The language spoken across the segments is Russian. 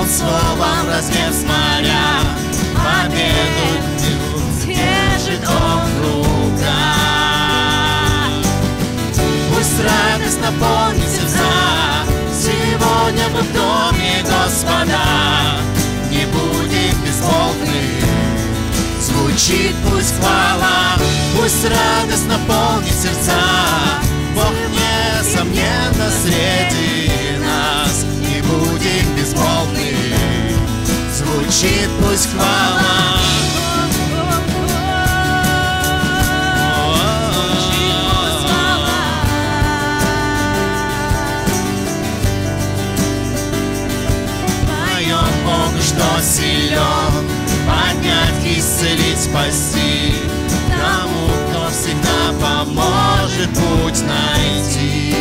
Он словом разнес моря, победу держит Он в руках. Пусть радость наполнит сердца, сегодня мы в доме Господа. Не будем безмолвны, звучит пусть хвала. Пусть радость наполнит сердца, Бог несомненно среди нас. Не будем безмолвны, звучит пусть хвала. Поем Богу, что силен поднять, исцелить, спасти. Тому, кто всегда поможет путь найти.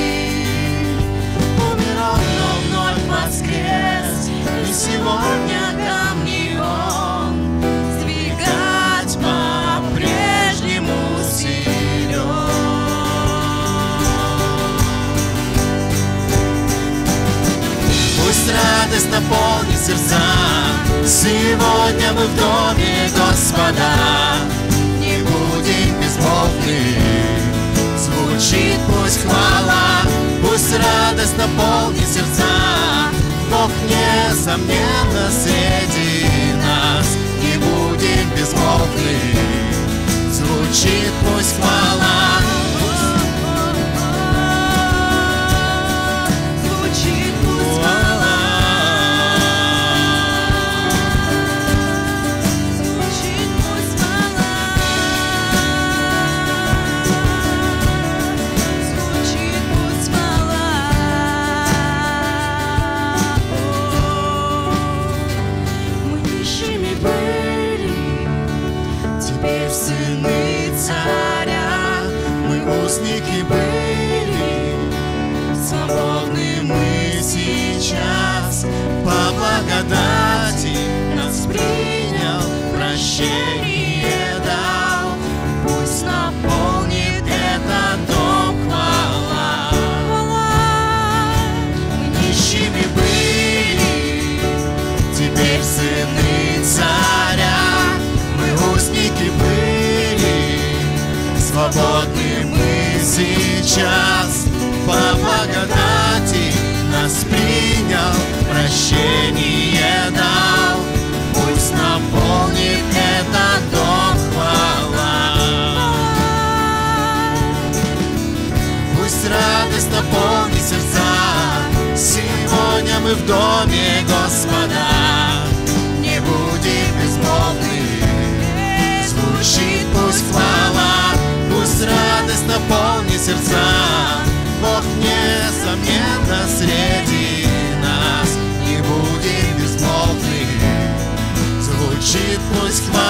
Умер Он, но вновь воскрес, и сегодня камни Он сдвигать по-прежнему силен. Пусть радость наполнит сердца, сегодня мы в доме Господа. Не будем безмолвны, звучит пусть хвала. Пусть радость наполнит сердца, Бог несомненно среди нас. Не будем безмолвны, звучит пусть хвала. Звучит пусть хвала. Звучит пусть хвала. Звучит пусть хвала. Мы нищими были, теперь сыны царя. Мы узники были, свободны мы сейчас. По благодати нас принял, прощение дал. Пусть наполнит этот дом хвала. Мы нищими были, теперь сыны царя. Мы узники были, свободны мы сейчас. По благодати нас принял, прощение дал. Пусть наполнит этот дом хвала. Пусть радость наполнит сердца, сегодня мы в доме Господа. Не будем безмолвны, звучит пусть хвала. Пусть радость наполнит сердца, Бог несомненно среди нас. Не будем безмолвны, звучит пусть хвала.